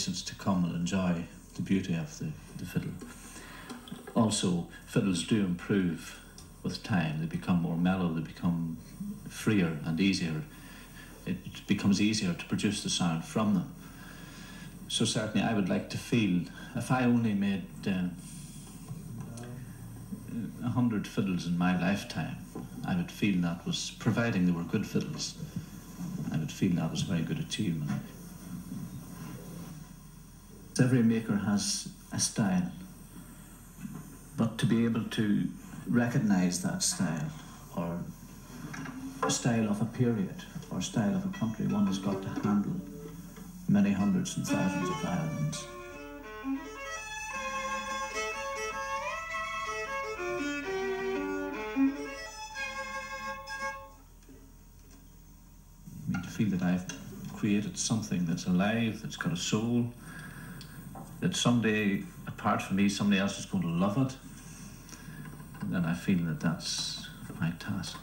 generations to come will enjoy the beauty of the fiddle. Also, fiddles do improve with time. They become more mellow, they become freer and easier. It becomes easier to produce the sound from them. So certainly I would like to feel, if I only made 100 fiddles in my lifetime, I would feel that was, providing they were good fiddles, I would feel that was a very good achievement. Every maker has a style, but to be able to recognise that style, or a style of a period, or style of a country, one has got to handle many hundreds and thousands of violins. I mean, to feel that I've created something that's alive, that's got a soul, that someday, apart from me, somebody else is going to love it, then I feel that that's my task.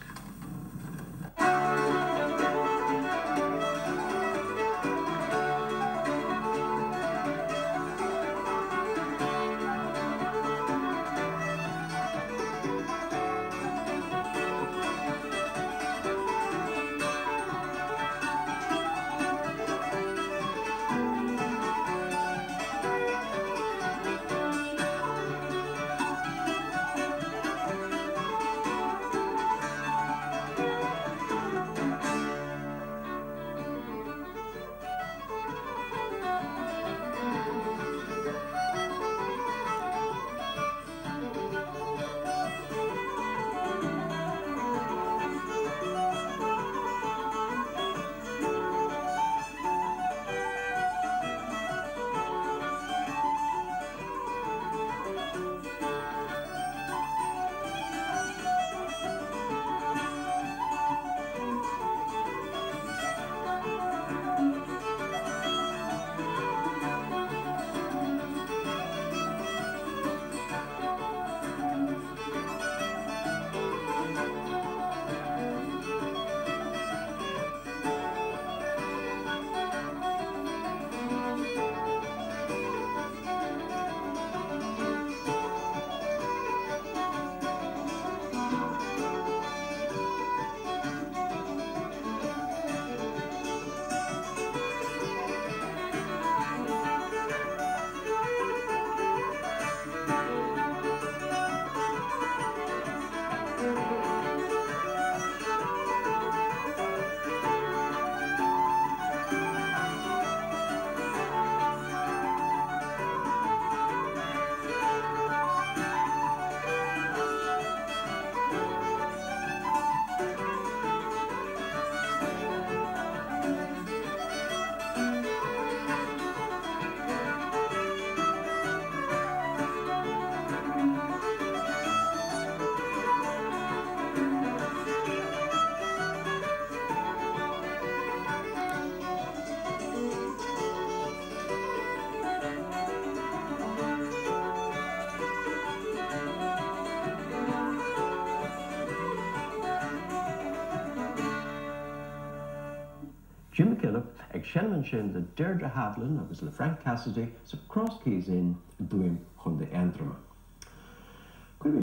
Jim McKillop ag Shannon sin de Deirdre Hadlin agus le Frank Cassidy sa Cross Keys in Buim chun de Andrama.